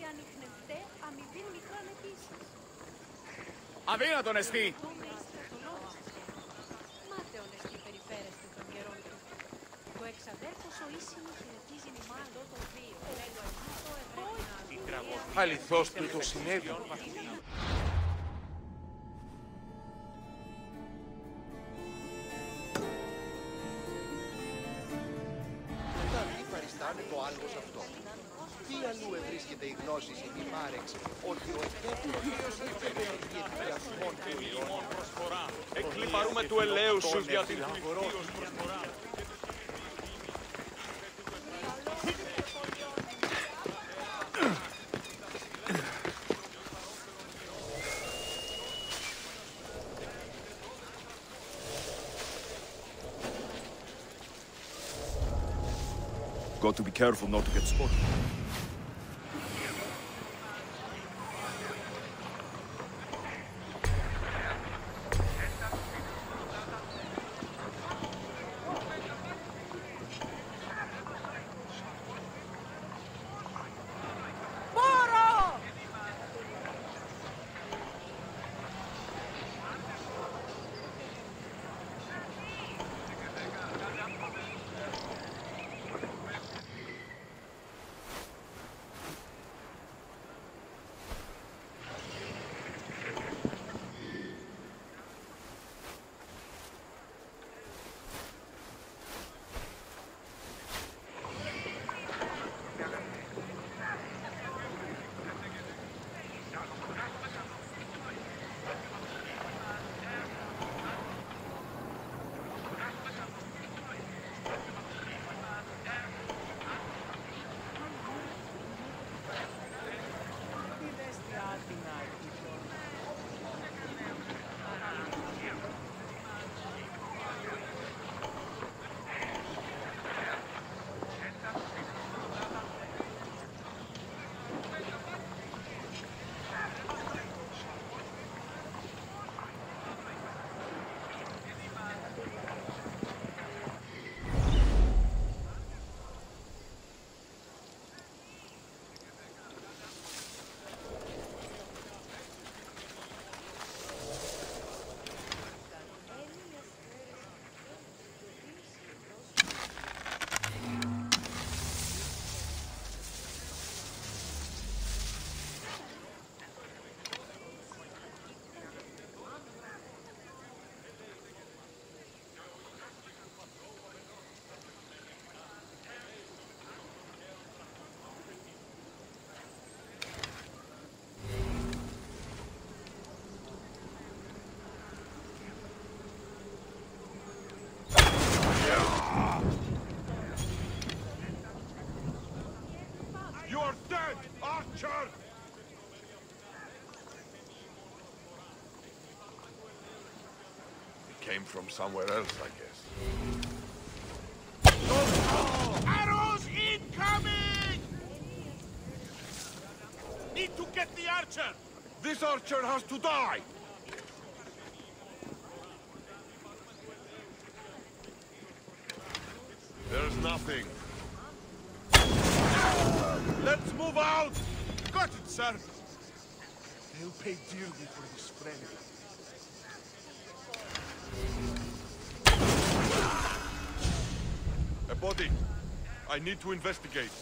ανιχνευτέ αμοιβήν μικρών επίσης. Αδύνατον εστί! Μάταιον εστί περιφέρεστε των καιρών του. Το εξαδέρφος ο ίσιμος συνεχίζει μάλλον τον βίο. Αληθώς του το συνέβη. Τι παριστάνε το άλγος αυτό. Τι αλλού ευρίσκεται η γνώση σε την πάρεξη ότι ο εκέπλος ήρθεται ενδιασμόν του ιών. Εκλυπαρούμε του ελέους σου για την πληθύος προσφορά. Got to be careful not to get spotted. Came from somewhere else, I guess. Arrows incoming! Need to get the archer! This archer has to die! There's nothing. Let's move out! Got it, sir! They'll pay dearly for this friend. A body. I need to investigate.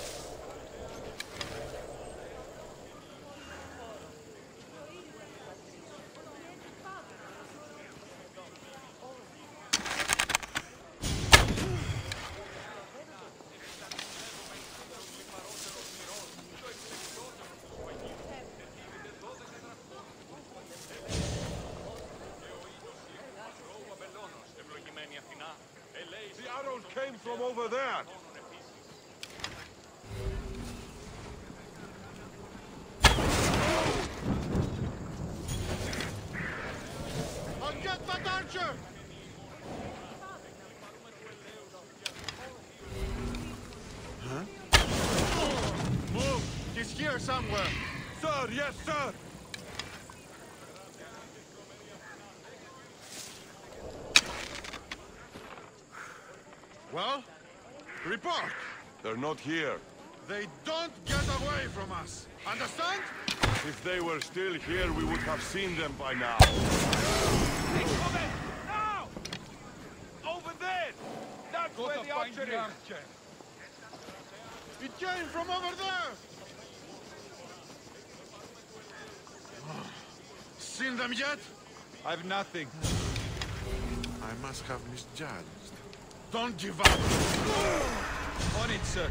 The arrows came from over there. I'll get that archer! Move! He's here somewhere. Sir, yes, sir. Well? Report! They're not here. They don't get away from us. Understand? If they were still here, we would have seen them by now. Now! Over there! That's where the archer is! It came from over there! Seen them yet? I've nothing. I must have misjudged. Don't give up! On it, sir.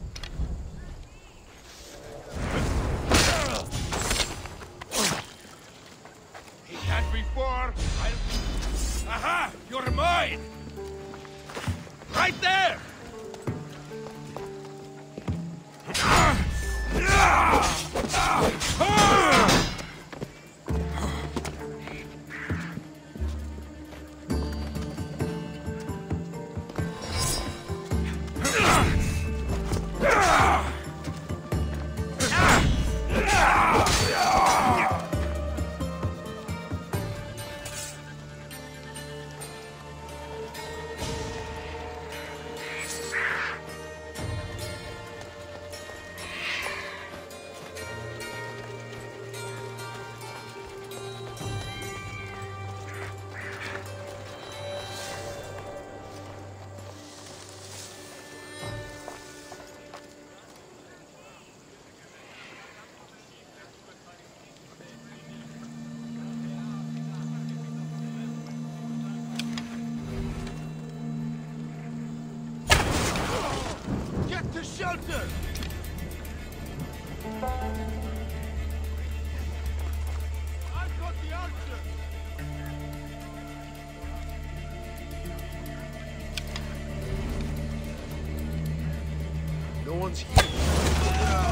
That before, Aha! You're mine! Right there! Get to shelter! I've got the archer! No one's here.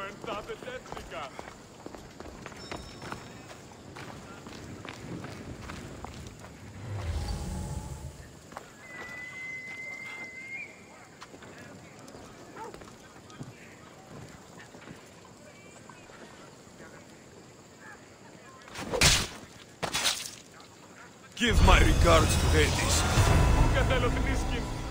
State Jessica! Give my regards to Hades. Πού κατέλο την Ίσκιν!